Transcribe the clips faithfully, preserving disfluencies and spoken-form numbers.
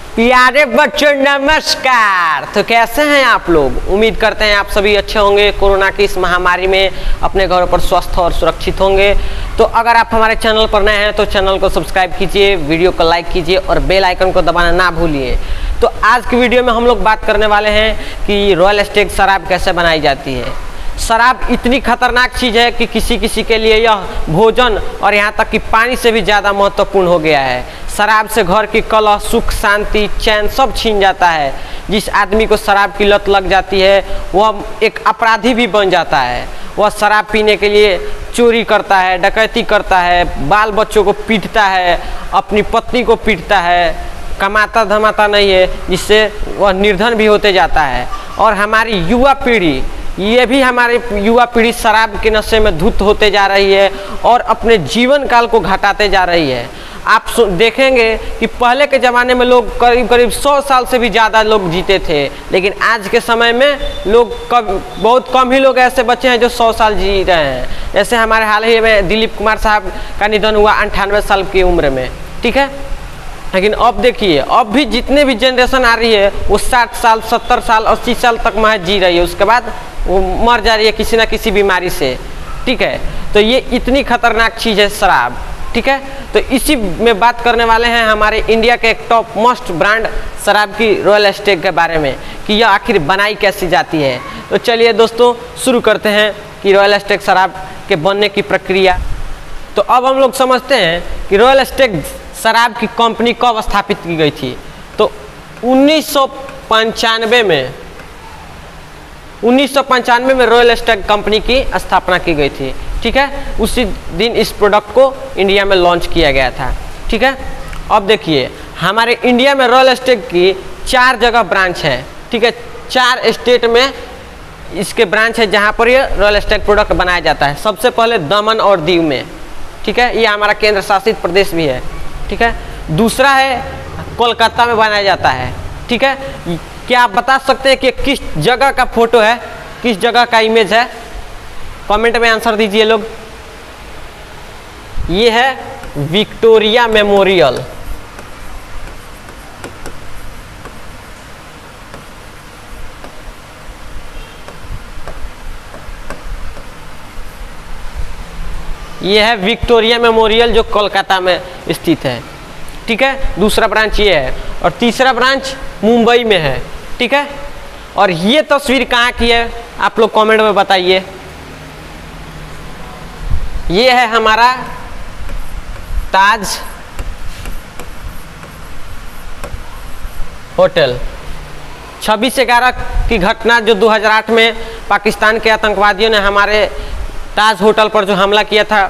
प्यारे बच्चों नमस्कार। तो कैसे हैं आप लोग? उम्मीद करते हैं आप सभी अच्छे होंगे, कोरोना की इस महामारी में अपने घरों पर स्वस्थ और सुरक्षित होंगे। तो अगर आप हमारे चैनल पर नए हैं तो चैनल को सब्सक्राइब कीजिए, वीडियो को लाइक कीजिए और बेल आइकन को दबाना ना भूलिए। तो आज की वीडियो में हम लोग बात करने वाले हैं कि रॉयल स्टेग शराब कैसे बनाई जाती है। शराब इतनी खतरनाक चीज़ है कि किसी किसी के लिए यह भोजन और यहाँ तक कि पानी से भी ज़्यादा महत्वपूर्ण हो गया है। शराब से घर की कलह, सुख, शांति, चैन सब छीन जाता है। जिस आदमी को शराब की लत लग जाती है वह एक अपराधी भी बन जाता है। वह शराब पीने के लिए चोरी करता है, डकैती करता है, बाल बच्चों को पीटता है, अपनी पत्नी को पीटता है, कमाता धमाता नहीं है, जिससे वह निर्धन भी होते जाता है। और हमारी युवा पीढ़ी, ये भी हमारी युवा पीढ़ी शराब के नशे में धुत होते जा रही है और अपने जीवन काल को घटाते जा रही है। आप देखेंगे कि पहले के ज़माने में लोग करीब करीब सौ साल से भी ज़्यादा लोग जीते थे, लेकिन आज के समय में लोग कब बहुत कम ही लोग ऐसे बच्चे हैं जो सौ साल जी रहे हैं। जैसे हमारे हाल ही में दिलीप कुमार साहब का निधन हुआ अंठानवे साल की उम्र में, ठीक है। लेकिन अब देखिए, अब भी जितने भी जनरेशन आ रही है वो साठ साल, सत्तर साल, अस्सी साल तक महज जी रही है, उसके बाद वो मर जा रही है किसी ना किसी बीमारी से, ठीक है। तो ये इतनी खतरनाक चीज़ है शराब, ठीक है। तो इसी में बात करने वाले हैं हमारे इंडिया के एक टॉप मोस्ट ब्रांड शराब की रॉयल स्टेग के बारे में कि यह आखिर बनाई कैसी जाती है। तो चलिए दोस्तों शुरू करते हैं कि रॉयल स्टेग शराब के बनने की प्रक्रिया। तो अब हम लोग समझते हैं कि रॉयल स्टेग शराब की कंपनी कब स्थापित की गई थी। तो उन्नीस सौ पंचानवे में उन्नीस सौ पंचानवे में रॉयल स्टेग कंपनी की स्थापना की गई थी, ठीक है। उसी दिन इस प्रोडक्ट को इंडिया में लॉन्च किया गया था, ठीक है। अब देखिए, हमारे इंडिया में रॉयल स्टेग की चार जगह ब्रांच है, ठीक है। चार स्टेट में इसके ब्रांच है जहाँ पर ये रॉयल स्टेग प्रोडक्ट बनाया जाता है। सबसे पहले दमन और दीव में, ठीक है, ये हमारा केंद्र शासित प्रदेश भी है, ठीक है। दूसरा है कोलकाता में बनाया जाता है, ठीक है। क्या आप बता सकते हैं कि किस जगह का फोटो है, किस जगह का इमेज है? कमेंट में आंसर दीजिए लोग। ये है विक्टोरिया मेमोरियल, ये है विक्टोरिया मेमोरियल जो कोलकाता में स्थित है, ठीक है। दूसरा ब्रांच ये है और तीसरा ब्रांच मुंबई में है, ठीक है। और ये तस्वीर कहाँ की है आप लोग कमेंट में बताइए। ये है हमारा ताज होटल। छब्बीस ग्यारह की घटना जो दो हज़ार आठ में पाकिस्तान के आतंकवादियों ने हमारे ताज होटल पर जो हमला किया था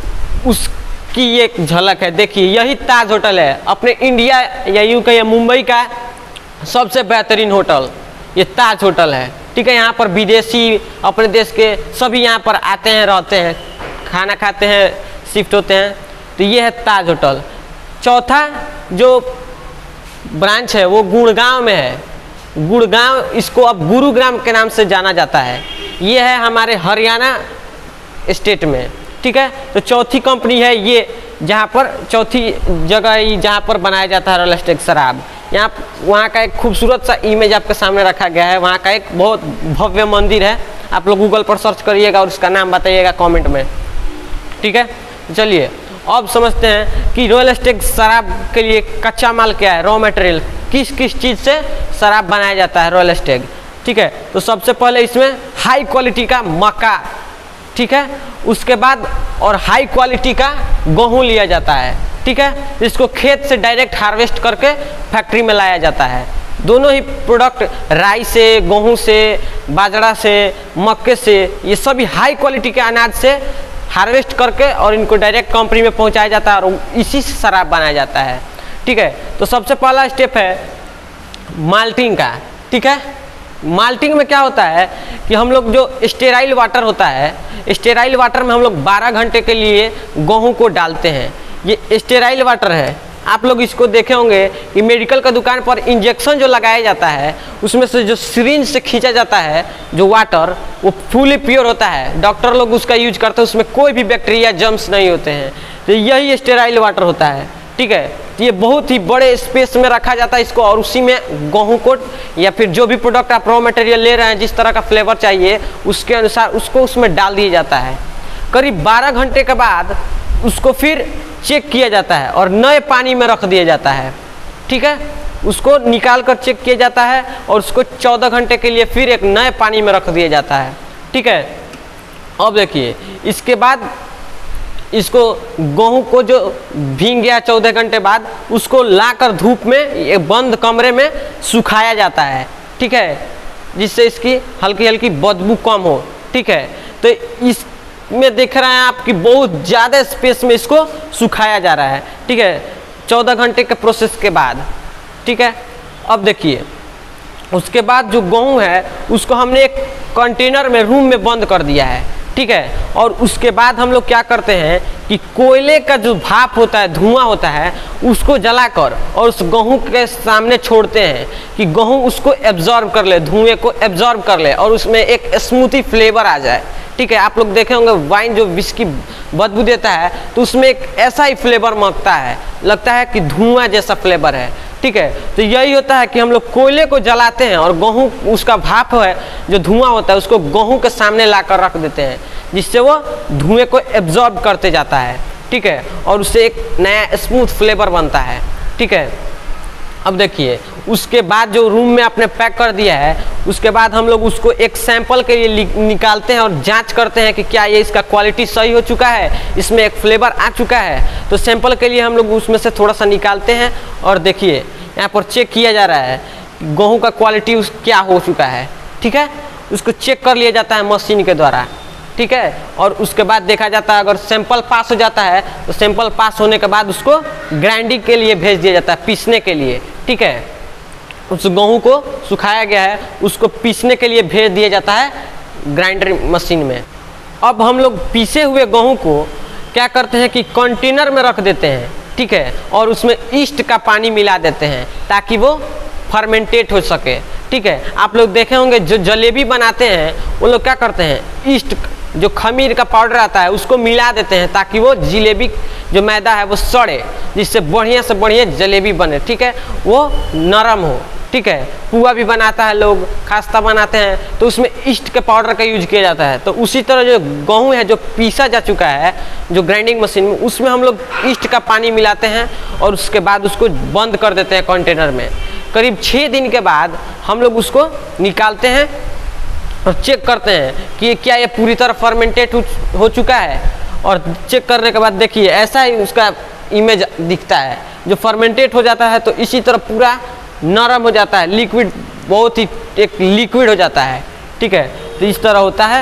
उसकी एक झलक है। देखिए, यही ताज होटल है, अपने इंडिया या यूं कहिए मुंबई का सबसे बेहतरीन होटल ये ताज होटल है, ठीक है। यहाँ पर विदेशी, अपने देश के सभी यहाँ पर आते हैं, रहते हैं, खाना खाते हैं, शिफ्ट होते हैं। तो ये है ताज होटल। चौथा जो ब्रांच है वो गुड़गांव में है। गुड़गांव, इसको अब गुरुग्राम के नाम से जाना जाता है। ये है हमारे हरियाणा स्टेट में, ठीक है। तो चौथी कंपनी है ये, जहाँ पर चौथी जगह जहाँ पर बनाया जाता है रॉयल स्टेग शराब। यहाँ वहाँ का एक खूबसूरत सा इमेज आपके सामने रखा गया है। वहाँ का एक बहुत भव्य मंदिर है, आप लोग गूगल पर सर्च करिएगा और उसका नाम बताइएगा कमेंट में, ठीक है। चलिए अब समझते हैं कि रॉयल स्टेग शराब के लिए कच्चा माल क्या है, रॉ मटेरियल, किस किस चीज़ से शराब बनाया जाता है रॉयल स्टेग, ठीक है। तो सबसे पहले इसमें हाई क्वालिटी का मक्का, ठीक है। उसके बाद और हाई क्वालिटी का गेहूँ लिया जाता है, ठीक है। इसको खेत से डायरेक्ट हार्वेस्ट करके फैक्ट्री में लाया जाता है। दोनों ही प्रोडक्ट राई से, गेहूँ से, बाजरा से, मक्के से, ये सभी हाई क्वालिटी के अनाज से हार्वेस्ट करके और इनको डायरेक्ट कंपनी में पहुंचाया जाता है और इसी से शराब बनाया जाता है, ठीक है। तो सबसे पहला स्टेप है माल्टिंग का, ठीक है। माल्टिंग में क्या होता है कि हम लोग जो स्टेराइल वाटर होता है, स्टेराइल वाटर में हम लोग बारह घंटे के लिए गेहूँ को डालते हैं। ये स्टेराइल वाटर है, आप लोग इसको देखे होंगे कि मेडिकल का दुकान पर इंजेक्शन जो लगाया जाता है उसमें से जो सिरिंज से खींचा जाता है जो वाटर, वो फुली प्योर होता है। डॉक्टर लोग उसका यूज करते हैं, उसमें कोई भी बैक्टीरिया जर्म्स नहीं होते हैं। तो यही स्टेराइल वाटर होता है, ठीक है। तो ये बहुत ही बड़े स्पेस में रखा जाता है इसको, और उसी में गेहूं को या फिर जो भी प्रोडक्ट आप रॉ मटेरियल ले रहे हैं, जिस तरह का फ्लेवर चाहिए उसके अनुसार उसको उसमें डाल दिया जाता है। करीब बारह घंटे के बाद उसको फिर चेक किया जाता है और नए पानी में रख दिया जाता है। ठीक है, उसको निकाल कर चेक किया जाता है और उसको चौदह घंटे के लिए फिर एक नए पानी में रख दिया जाता है। ठीक है, अब देखिए इसके बाद इसको गेहूं को जो भीग गया चौदह घंटे बाद, उसको लाकर धूप में एक बंद कमरे में सुखाया जाता है। ठीक है, जिससे इसकी हल्की हल्की बदबू कम हो। ठीक है, तो इसमें देख रहे हैं आपकी बहुत ज़्यादा स्पेस में इसको सुखाया जा रहा है। ठीक है, चौदह घंटे के प्रोसेस के बाद। ठीक है, अब देखिए उसके बाद जो गेहूं है उसको हमने एक कंटेनर में रूम में बंद कर दिया है। ठीक है, और उसके बाद हम लोग क्या करते हैं कि कोयले का जो भाप होता है, धुआं होता है, उसको जलाकर और उस गेहूं के सामने छोड़ते हैं कि गेहूं उसको एब्जॉर्ब कर ले, धुएं को एब्जॉर्ब कर ले और उसमें एक स्मूथी फ्लेवर आ जाए। ठीक है, आप लोग देखे होंगे वाइन जो विस्की बदबू देता है तो उसमें एक ऐसा ही फ्लेवर महकता है, लगता है कि धुआं जैसा फ्लेवर है। ठीक है, तो यही होता है कि हम लोग कोयले को जलाते हैं और गेहूं उसका भाप है जो धुआं होता है उसको गेहूं के सामने लाकर रख देते हैं, जिससे वो धुएं को एब्जॉर्ब करते जाता है। ठीक है, और उससे एक नया स्मूथ फ्लेवर बनता है। ठीक है, अब देखिए उसके बाद जो रूम में आपने पैक कर दिया है, उसके बाद हम लोग उसको एक सैंपल के लिए निकालते हैं और जांच करते हैं कि क्या ये इसका क्वालिटी सही हो चुका है, इसमें एक फ्लेवर आ चुका है। तो सैंपल के लिए हम लोग उसमें से थोड़ा सा निकालते हैं और देखिए यहाँ पर चेक किया जा रहा है गेहूं का क्वालिटी उस क्या हो चुका है। ठीक है, उसको चेक कर लिया जाता है मशीन के द्वारा। ठीक है, और उसके बाद देखा जाता है अगर सैंपल पास हो जाता है तो सैंपल पास होने के बाद उसको ग्राइंडिंग के लिए भेज दिया जाता है, पीसने के लिए। ठीक है, उस गेहूं को सुखाया गया है उसको पीसने के लिए भेज दिया जाता है ग्राइंडर मशीन में। अब हम लोग पीसे हुए गेहूं को क्या करते हैं कि कंटेनर में रख देते हैं। ठीक है, और उसमें ईस्ट का पानी मिला देते हैं ताकि वो फर्मेंटेट हो सके। ठीक है, आप लोग देखे होंगे जो जलेबी बनाते हैं वो लोग क्या करते हैं, ईस्ट जो खमीर का पाउडर आता है उसको मिला देते हैं ताकि वो जलेबी जो मैदा है वो सड़े, जिससे बढ़िया से बढ़िया जलेबी बने। ठीक है, वो नरम हो। ठीक है, पुआ भी बनाता है लोग, खास्ता बनाते हैं तो उसमें ईस्ट के पाउडर का यूज किया जाता है। तो उसी तरह जो गेहूं है जो पीसा जा चुका है जो ग्राइंडिंग मशीन में, उसमें हम लोग ईस्ट का पानी मिलाते हैं और उसके बाद उसको बंद कर देते हैं कंटेनर में। करीब छः दिन के बाद हम लोग उसको निकालते हैं और चेक करते हैं कि क्या ये पूरी तरह फर्मेंटेट हो चुका है। और चेक करने के बाद देखिए ऐसा ही उसका इमेज दिखता है। जो फर्मेंटेट हो जाता है तो इसी तरह पूरा नरम हो जाता है, लिक्विड बहुत ही एक लिक्विड हो जाता है। ठीक है, तो इस तरह होता है,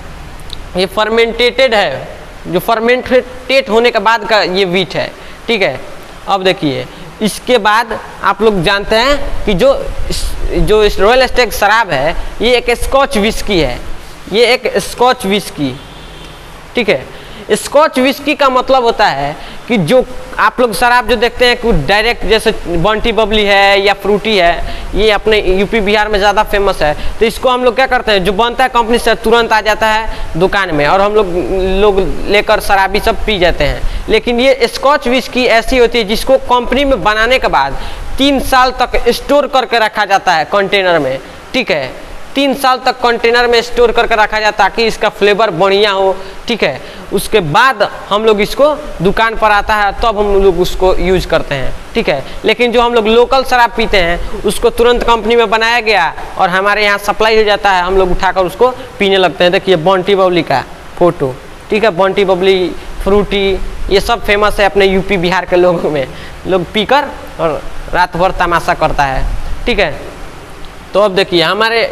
ये फर्मेंटेटेड है, जो फर्मेंटेट होने के बाद का ये व्हीट है। ठीक है, अब देखिए इसके बाद आप लोग जानते हैं कि जो जो रॉयल स्टैग शराब है ये एक स्कॉच विस्की है, ये एक स्कॉच विस्की। ठीक है, स्कॉच विस्की का मतलब होता है कि जो आप लोग शराब जो देखते हैं कि डायरेक्ट जैसे बंटी बबली है या फ्रूटी है, ये अपने यूपी बिहार में ज़्यादा फेमस है। तो इसको हम लोग क्या करते हैं, जो बनता है कंपनी से तुरंत आ जाता है दुकान में और हम लोग लोग लेकर शराबी सब पी जाते हैं। लेकिन ये स्कॉच विस्की ऐसी होती है जिसको कंपनी में बनाने के बाद तीन साल तक स्टोर करके रखा जाता है कंटेनर में। ठीक है, तीन साल तक कंटेनर में स्टोर करके रखा जाए ताकि इसका फ्लेवर बढ़िया हो। ठीक है, उसके बाद हम लोग इसको दुकान पर आता है तब हम लोग उसको यूज करते हैं। ठीक है, लेकिन जो हम लोग लोकल शराब पीते हैं उसको तुरंत कंपनी में बनाया गया और हमारे यहाँ सप्लाई हो जाता है, हम लोग उठाकर उसको पीने लगते हैं। देखिए बंटी बबली का फोटो। ठीक है, बंटी बबली, फ्रूटी, ये सब फेमस है अपने यूपी बिहार के लोगों में। लोग पीकर और रात भर तमाशा करता है। ठीक है, तो अब देखिए हमारे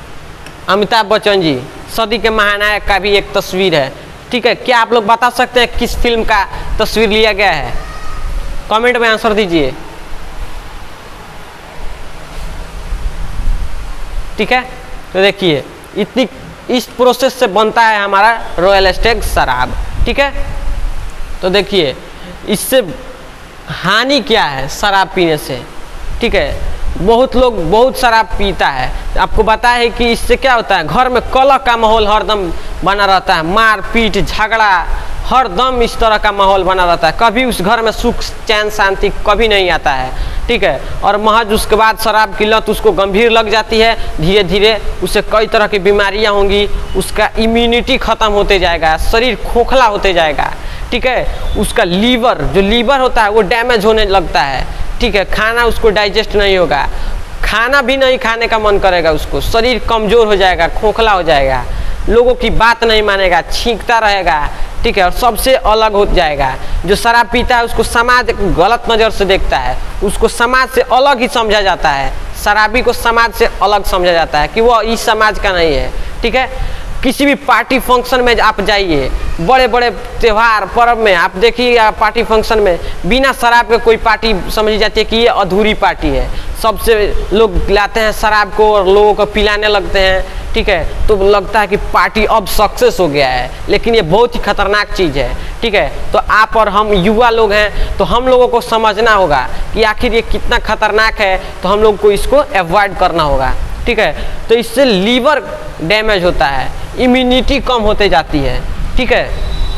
अमिताभ बच्चन जी सदी के महानायक का भी एक तस्वीर है। ठीक है, क्या आप लोग बता सकते हैं किस फिल्म का तस्वीर लिया गया है? कमेंट में आंसर दीजिए। ठीक है, तो देखिए इतनी इस प्रोसेस से बनता है हमारा रॉयल स्टैग शराब। ठीक है, तो देखिए इससे हानि क्या है शराब पीने से। ठीक है, बहुत लोग बहुत शराब पीता है, आपको पता है कि इससे क्या होता है, घर में कलह का माहौल हरदम बना रहता है, मार पीट झगड़ा हर दम इस तरह का माहौल बना रहता है, कभी उस घर में सुख चैन शांति कभी नहीं आता है, ठीक है। और महज उसके बाद शराब की लत उसको गंभीर लग जाती है, धीरे धीरे उसे कई तरह की बीमारियां होंगी, उसका इम्यूनिटी खत्म होते जाएगा, शरीर खोखला होते जाएगा, ठीक है। उसका लीवर जो लीवर होता है वो डैमेज होने लगता है, ठीक है। खाना उसको डाइजेस्ट नहीं होगा, खाना भी नहीं खाने का मन करेगा उसको, शरीर कमज़ोर हो जाएगा, खोखला हो जाएगा, लोगों की बात नहीं मानेगा, छींकता रहेगा, ठीक है। और सबसे अलग हो जाएगा। जो शराब पीता है उसको समाज गलत नज़र से देखता है, उसको समाज से अलग ही समझा जाता है, शराबी को समाज से अलग समझा जाता है कि वो इस समाज का नहीं है, ठीक है। किसी भी पार्टी फंक्शन में आप जाइए, बड़े बड़े त्यौहार पर्व में आप देखिए, पार्टी फंक्शन में बिना शराब के कोई पार्टी समझी जाती है कि ये अधूरी पार्टी है। सबसे लोग लाते हैं शराब को और लोगों को पिलाने लगते हैं, ठीक है। तो लगता है कि पार्टी अब सक्सेस हो गया है, लेकिन ये बहुत ही खतरनाक चीज़ है, ठीक है। तो आप और हम युवा लोग हैं, तो हम लोगों को समझना होगा कि आखिर ये कितना खतरनाक है, तो हम लोग को इसको अवॉइड करना होगा, ठीक है। तो इससे लीवर डैमेज होता है, इम्यूनिटी कम होते जाती है, ठीक है।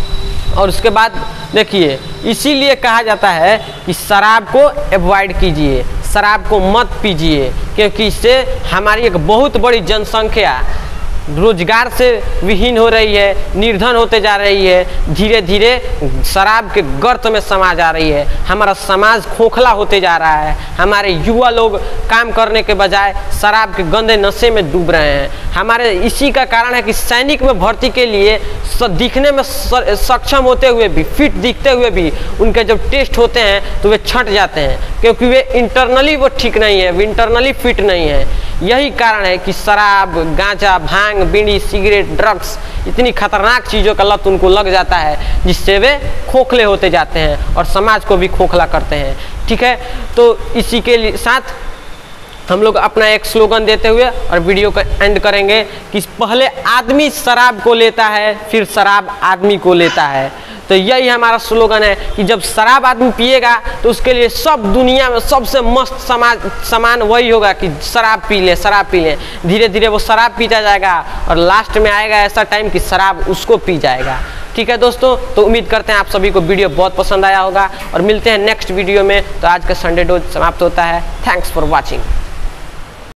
और उसके बाद देखिए, इसीलिए कहा जाता है कि शराब को अवॉइड कीजिए, शराब को मत पीजिए, क्योंकि इससे हमारी एक बहुत बड़ी जनसंख्या रोजगार से विहीन हो रही है, निर्धन होते जा रही है, धीरे धीरे शराब के गर्त में समा जा रही है, हमारा समाज खोखला होते जा रहा है, हमारे युवा लोग काम करने के बजाय शराब के गंदे नशे में डूब रहे हैं। हमारे इसी का कारण है कि सैनिक में भर्ती के लिए दिखने में सक्षम होते हुए भी, फिट दिखते हुए भी, उनके जब टेस्ट होते हैं तो वे छट जाते हैं, क्योंकि वे इंटरनली वो ठीक नहीं है, वे इंटरनली फिट नहीं है। यही कारण है कि शराब, गांजा, भांग, बीड़ी, सिगरेट, ड्रग्स, इतनी खतरनाक चीज़ों का लत उनको लग जाता है, जिससे वे खोखले होते जाते हैं और समाज को भी खोखला करते हैं, ठीक है। तो इसी के साथ हम लोग अपना एक स्लोगन देते हुए और वीडियो को एंड करेंगे कि पहले आदमी शराब को लेता है, फिर शराब आदमी को लेता है। तो यही हमारा स्लोगन है कि जब शराब आदमी पिएगा तो उसके लिए सब दुनिया में सबसे मस्त समाज सामान वही होगा कि शराब पी ले, शराब पी ले। धीरे धीरे वो शराब पीता जाएगा और लास्ट में आएगा ऐसा टाइम कि शराब उसको पी जाएगा, ठीक है दोस्तों। तो उम्मीद करते हैं आप सभी को वीडियो बहुत पसंद आया होगा और मिलते हैं नेक्स्ट वीडियो में। तो आज का संडे डोज समाप्त होता है। Thanks for watching.